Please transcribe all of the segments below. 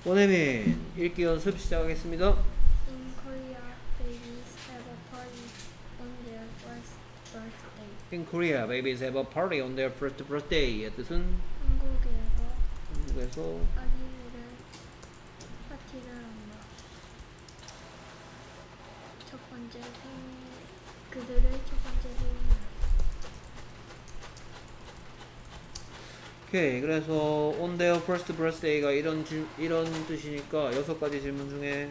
원혜민 읽기 연습 시작하겠습니다. In Korea, babies have a party on their first birthday. In Korea, babies have a party on their first birthday. 의 뜻은 한국에서 아기들은 파티를 한다. 그들의 첫 번째 생일. 오케이. 그래서 on their first birthday가 이런 뜻이니까 6가지 질문 중에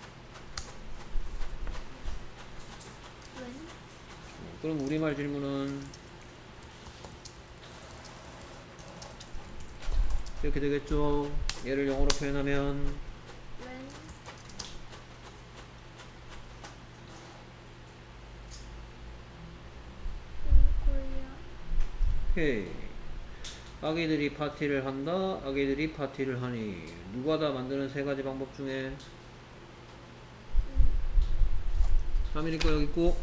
When? 그럼 우리말 질문은 이렇게 되겠죠. 얘를 영어로 표현하면 When? In Korea. 오케이. 아기들이 파티를 한다. 아기들이 파티를 하니. 누가 다 만드는 3가지 방법 중에 3일 있고 여기 있고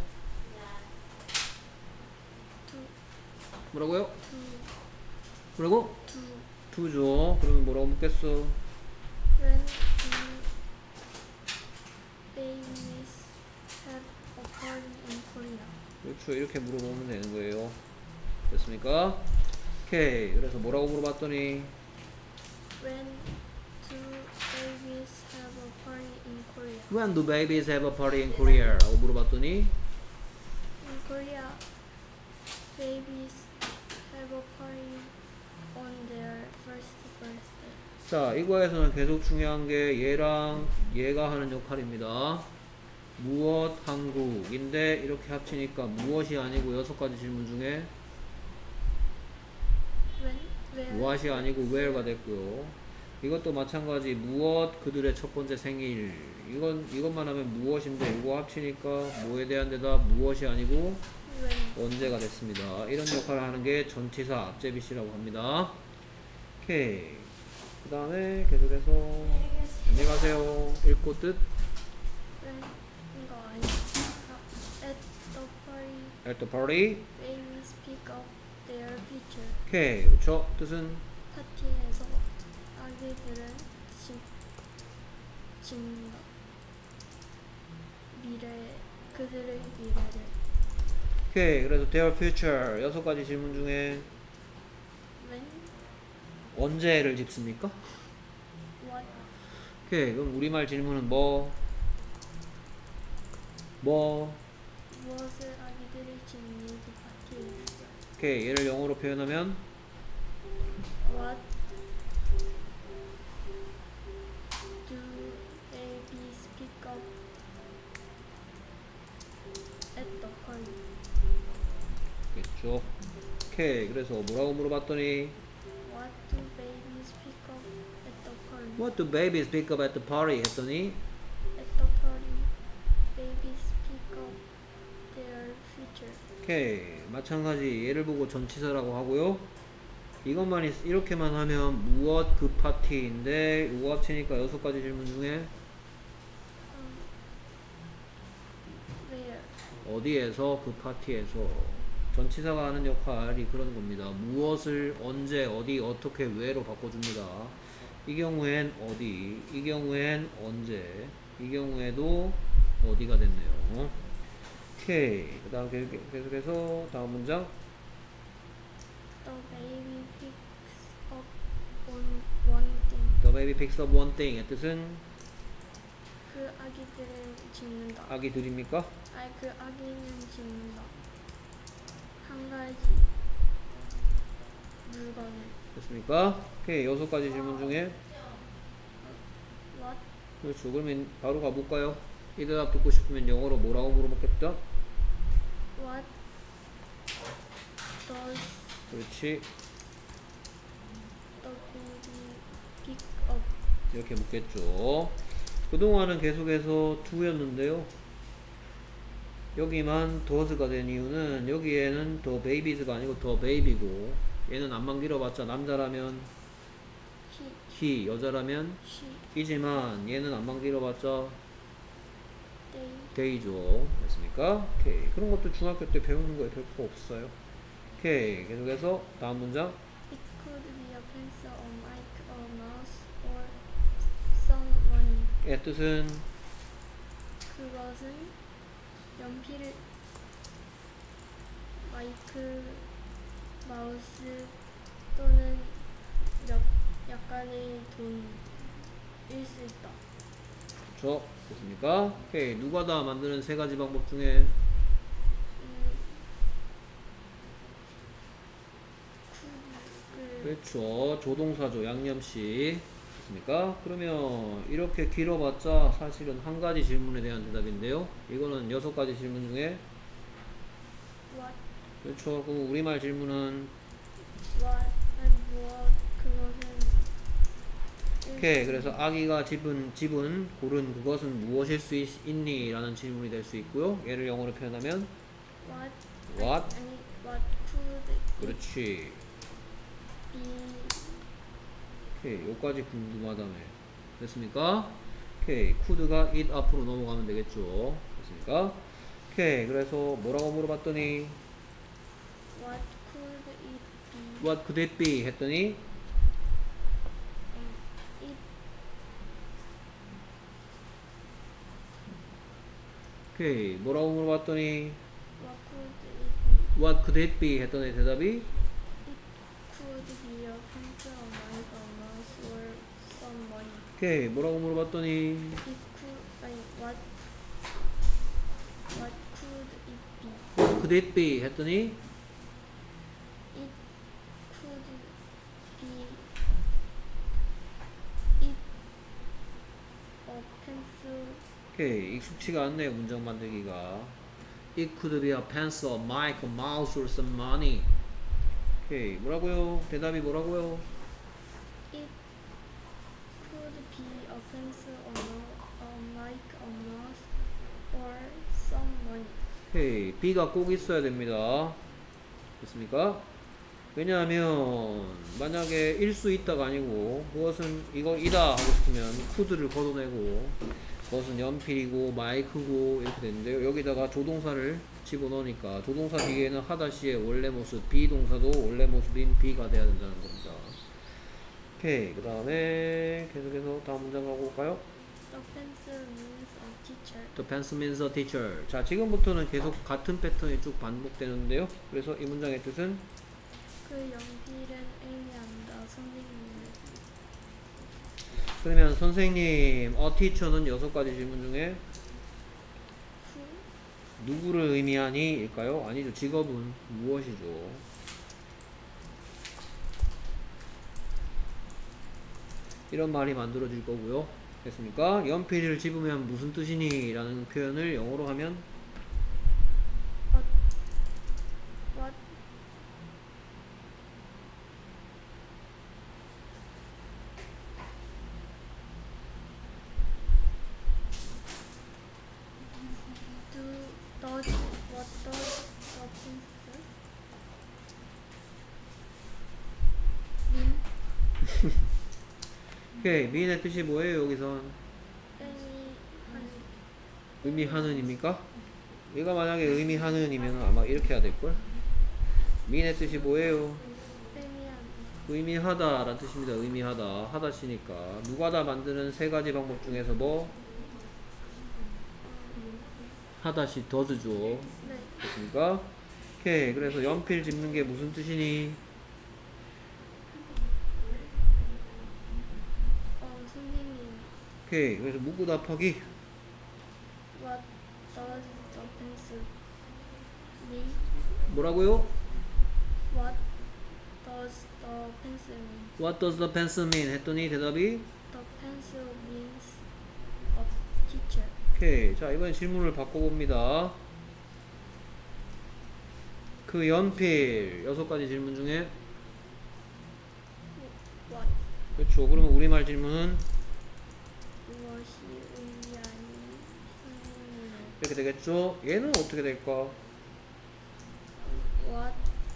뭐라고요? 뭐라고? 투죠. 그러면 뭐라고 묻겠어? When do babies have a party in Korea? 그렇죠. 이렇게 물어보면 되는 거예요. 됐습니까? 오케이. 그래서 뭐라고 물어봤더니 When do babies have a party in Korea? When do babies have a party in Korea? 라고 물어봤더니 In Korea, babies have a party on their first birthday. 자, 이거에서는 계속 중요한 게 얘랑 얘가 하는 역할입니다. 무엇, 한국인데 이렇게 합치니까 무엇이 아니고 6가지 질문 중에 When? Where? 무엇이 아니고 where가 됐고요. 이것도 마찬가지 무엇 그들의 첫 번째 생일 이것만 하면 무엇인데 이거 합치니까 뭐에 대한 대답 무엇이 아니고 When? 언제가 됐습니다. 이런 역할을 하는 게 전치사 앞제비시라고 합니다. 오케이. 그 다음에 계속해서 안녕히 가세요. 읽고 뜻 When? 이거 아니야. At the at the party, party. babies pick up their future. 오케이. 그렇죠. 뜻은 파티에서 아기들은 짓는다. 그들의 미래를. 오케이. 그래서 their future 6가지 질문 중에 When? 언제를 짚습니까? What? 오케이. 그럼 우리말 질문은 무엇을 아기들이 짓는지 파티에서. 오케이. 얘를 영어로 표현하면 What do babies pick up at the party? 겠죠. 오케이. 그래서 뭐라고 물어봤더니 What do babies pick up at the party? What do babies pick up at the party? 했더니 At the party, babies pick up their future. 오케이. 마찬가지 얘를 보고 전치사라고 하고요. 이것만 이렇게만 하면 무엇 그 파티인데 이거 합치니까 6가지 질문 중에 Where? 어디에서 그 파티에서 전치사가 하는 역할이 그런 겁니다. 무엇을 언제 어디 어떻게 왜로 바꿔줍니다. 이 경우엔 어디 이 경우엔 언제 이 경우에도 어디가 됐네요. 오케이. 그 다음 계속해서 다음 문장 The baby picks up on one thing. The baby picks up one thing의 뜻은 그 아기들을 짓는다. 아기들입니까? 그 아기는 짓는다. 한 가지 물건을. 됐습니까? 오케이. 6가지 질문 중에 What 그렇죠. 그러면 바로 가볼까요? 이 대답 듣고 싶으면 영어로 뭐라고 물어봤겠다? What does 그렇지. the baby pick up? 이렇게 묻겠죠. 그동안은 계속해서 to였는데요. 여기만 does가 된 이유는 여기에는 the babies가 아니고 the baby고 얘는 안만 길어봤자 남자라면 he, 여자라면 she, 이지만 얘는 안만 길어봤자 they. day죠. 됐습니까? 오케이. 그런 것도 중학교 때 배우는 거에 별거 없어요. 오케이. 계속해서 다음 문장 It could be a pencil, a mic, a mouse, or 뜻은 그것은 연필, 마이크, 마우스 또는 약간의 돈일 수 있다. 그렇죠. 됐습니까? 오케이. 누가 다 만드는 세 가지 방법 중에 그렇죠. 조동사죠. 양념식. 됐습니까? 그러면 이렇게 길어봤자 사실은 한 가지 질문에 대한 대답인데요. 이거는 6가지 질문 중에 what, 그렇죠. 그럼 우리말 질문은 무엇, 그것은 오케이. 그래서 아기가 집은 고른 그것은 무엇일 수 있니? 라는 질문이 될 수 있고요. 얘를 영어로 표현하면 what could 그렇지. be 오케이. 여기까지 궁금하다며. 됐습니까? 오케이. could가 it 앞으로 넘어가면 되겠죠. 됐습니까? 오케이. 그래서 뭐라고 물어봤더니 what could it be what could it be? 했더니 it 오케이. 뭐라고 물어봤더니 what could it be what could it be? 했더니 대답이 could be a pencil, a knife, a mouse, or some money. 오케이. 뭐라고 물어봤더니 It could, what could it be? could it be? 했더니 It could be a pencil, 오케이. 익숙치가 않네요. 문장 만들기가. It could be a pencil, a mic, a mouse, or some money. 오케이. 뭐라고요? 대답이 뭐라고요? it could be a pencil, a mic, a mouse, or some money. 오케이. B가 꼭 있어야 됩니다. 됐습니까? 왜냐하면 만약에 일 수 있다가 아니고 그것은 이다 하고 싶으면 could를 걷어내고 그것은 연필이고 마이크고 이렇게 되는데요. 여기다가 조동사를 집어넣으니까 조동사 뒤에는 하다시의 원래 모습 비동사도 원래 모습인 B가 돼야 된다는 겁니다. 오케이. 그 다음에 계속해서 다음 문장 가고 올까요? The pencil means a teacher. The pencil means a teacher. 자, 지금부터는 계속 같은 패턴이 쭉 반복되는데요. 그래서 이 문장의 뜻은 그 연필은 의미한다. 선생님을. 그러면 선생님, a teacher는 6가지 질문 중에 Who? 누구를 의미하니? 일까요? 아니죠. 직업은 무엇이죠? 이런 말이 만들어질 거고요. 됐습니까? 연필을 집으면 무슨 뜻이니? 라는 표현을 영어로 하면 What? What does the pencil mean? 오케이. mean의 뜻이 뭐예요? 여기선 의미하는입니까? 얘가 만약에 의미하는이면 아마 이렇게 해야 될걸? mean의 뜻이 뭐예요? 의미하다 라는 뜻입니다. 의미하다. 하다시니까 누가 다 만드는 3가지 방법 중에서 뭐? 하다시 does죠. 네. 됐습니까? 오케이. 그래서 연필 집는 게 무슨 뜻이니? 선생님. 오케이. 그래서 묻고 답하기. What does the pencil mean? 뭐라고요? What does the pencil mean? What does the pencil mean? 했더니 대답이 The pencil means a teacher. 오케이. 자, 이번엔 질문을 바꿔봅니다. 그 연필 6가지 질문 중에 What? 그렇죠. 그러면 우리말 질문은 무엇이 의미하니? 선생님을. 이렇게 되겠죠. 얘는 어떻게 될까? What?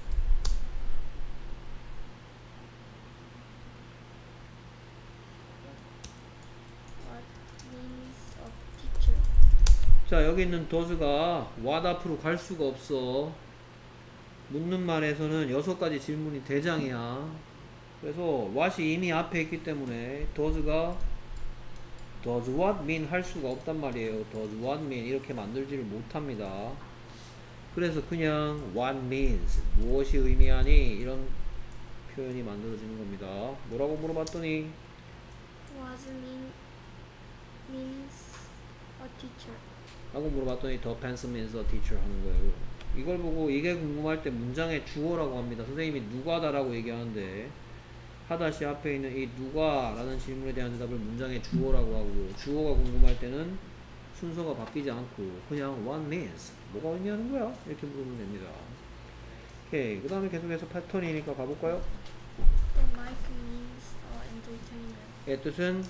What means a teacher? 자, 여기 있는 does가 what 앞으로 갈 수가 없어. 묻는 말에서는 6가지 질문이 대장이야. 그래서 what이 이미 앞에 있기 때문에 does가 does what mean 할 수가 없단 말이에요. does what mean 이렇게 만들지를 못합니다. 그래서 그냥 what means 무엇이 의미하니 이런 표현이 만들어지는 겁니다. 뭐라고 물어봤더니 Was means a teacher. 라고 물어봤더니 the pencil means a teacher 하는 거예요. 이걸 보고 이게 궁금할 때 문장의 주어라고 합니다. 선생님이 누가다 라고 얘기하는데 하다시 앞에 있는 이 누가 라는 질문에 대한 대답을 문장의 주어라고 하고 주어가 궁금할 때는 순서가 바뀌지 않고 그냥 what means 뭐가 의미하는 거야? 이렇게 물으면 됩니다. 오케이. 그 다음에 계속해서 패턴이니까 가볼까요? The mic means entertainer. 의 뜻은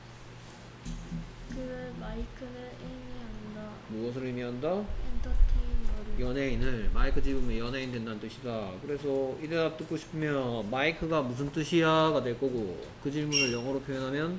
그 마이크를 의미한다. 무엇을 의미한다? 엔터테이너를. 연예인을 마이크 집으면 연예인 된다는 뜻이다. 그래서 이 대답 듣고 싶으면 마이크가 무슨 뜻이야? 가 될 거고 그 질문을 영어로 표현하면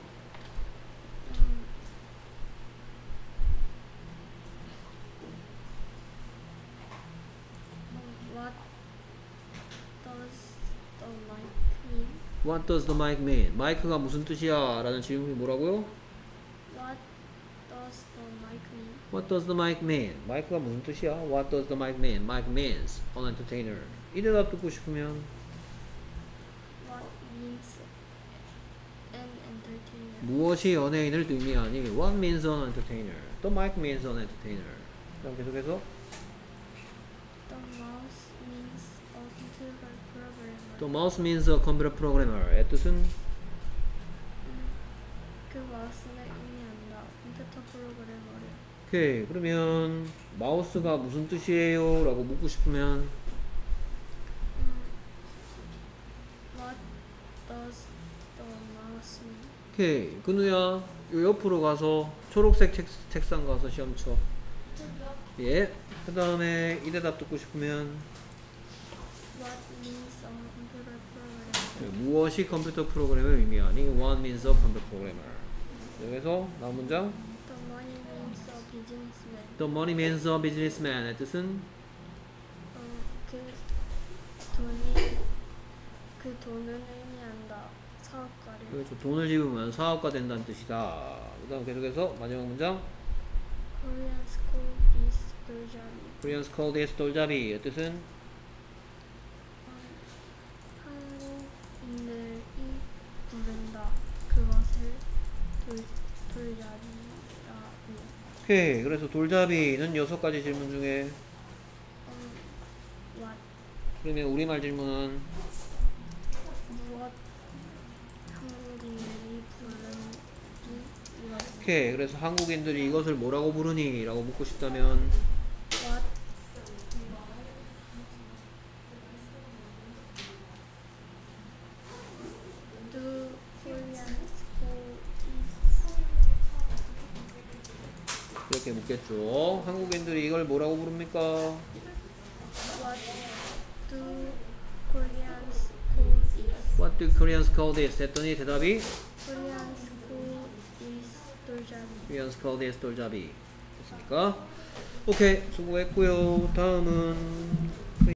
What does the mic mean? What does the mic mean? 마이크가 무슨 뜻이야? 라는 질문이 뭐라고요? What does the mic mean? What does the mic mean? 마이크가 무슨 뜻이야? What does the mic mean? Mic means an entertainer. 이 대답 듣고 싶으면 What means an entertainer? 무엇이 연예인을 의미하니? What means an entertainer? The mic means an entertainer. 그럼 계속해서 The mouse means a computer programmer. The mouse means a computer programmer. 의 뜻은 그 마우스를 의미한다. 컴퓨터 프로그래머를. 오케이. 그러면 마우스가 무슨 뜻이에요? 라고 묻고 싶으면 What does the mouse mean? 오케이. 근우야 요 옆으로 가서 초록색 책상 가서 시험 쳐. 예. 그 다음에 이 대답 듣고 싶으면 What means a computer programmer? 무엇이 컴퓨터 프로그램을 의미하니? What means a computer programmer? 여기서 나온 문장 The money means a businessman. The money means a businessman의 뜻은 그 돈을 의미한다. 사업가를. 그렇죠. 돈을 집으면 사업가 된다는 뜻이다. 그 다음 계속해서 마지막 문장 Koreans call this 돌잡이. Koreans call this 돌잡이의 뜻은 한국인들이 부른다. 그것을 돌잡이라고. 오케이. 그래서 돌잡이는 6가지 질문 중에 What? 그러면 우리말 질문은 무엇? 한국인들이 부르는 이것. 오케이. 그래서 한국인들이 이것을 뭐라고 부르니? 라고 묻고 싶다면 What? Do Koreans call this? 이렇게 묻겠죠. 한국인들이 이걸 뭐라고 부릅니까? What do Koreans call this? What do Koreans call this? 했더니 대답이 Koreans call this 돌잡이. Koreans call this 돌잡이 됐습니까? 오케이. 수고했고요. 다음은